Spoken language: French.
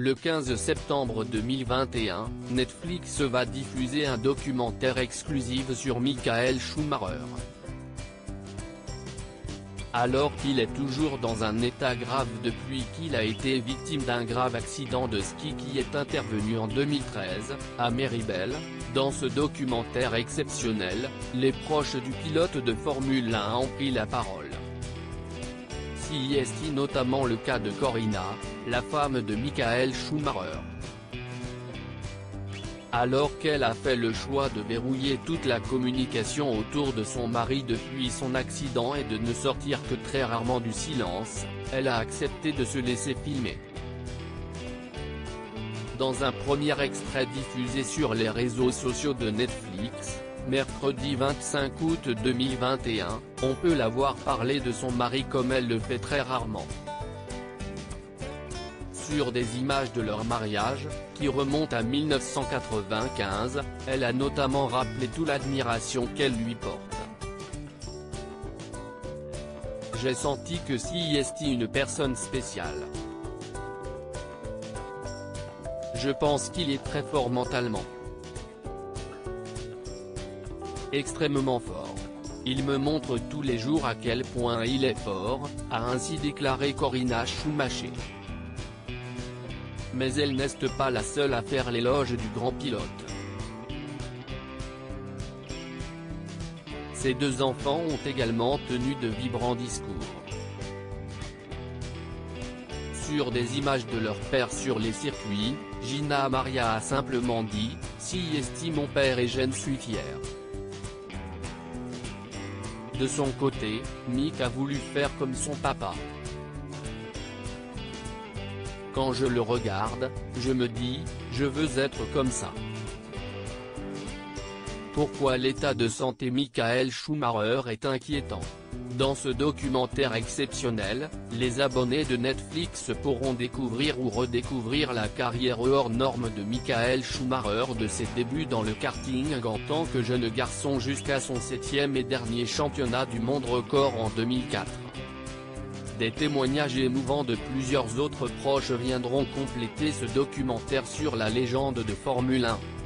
Le 15 septembre 2021, Netflix va diffuser un documentaire exclusif sur Michael Schumacher. Alors qu'il est toujours dans un état grave depuis qu'il a été victime d'un grave accident de ski qui est intervenu en 2013, à Méribel, dans ce documentaire exceptionnel, les proches du pilote de Formule 1 ont pris la parole. Cite notamment le cas de Corina, la femme de Michael Schumacher. Alors qu'elle a fait le choix de verrouiller toute la communication autour de son mari depuis son accident et de ne sortir que très rarement du silence, elle a accepté de se laisser filmer. Dans un premier extrait diffusé sur les réseaux sociaux de Netflix, mercredi 25 août 2021, on peut la voir parler de son mari comme elle le fait très rarement. Sur des images de leur mariage, qui remontent à 1995, elle a notamment rappelé toute l'admiration qu'elle lui porte. J'ai senti que c'est une personne spéciale. Je pense qu'il est très fort mentalement. Extrêmement fort. Il me montre tous les jours à quel point il est fort, a ainsi déclaré Corina Schumacher. Mais elle n'est pas la seule à faire l'éloge du grand pilote. Ses deux enfants ont également tenu de vibrants discours. Sur des images de leur père sur les circuits, Gina Maria a simplement dit « Si mon père et j'en suis fier ». De son côté, Mick a voulu faire comme son papa. Quand je le regarde, je me dis, je veux être comme ça. Pourquoi l'état de santé Michael Schumacher est inquiétant? Dans ce documentaire exceptionnel, les abonnés de Netflix pourront découvrir ou redécouvrir la carrière hors norme de Michael Schumacher de ses débuts dans le karting en tant que jeune garçon jusqu'à son 7e et dernier championnat du monde record en 2004. Des témoignages émouvants de plusieurs autres proches viendront compléter ce documentaire sur la légende de Formule 1.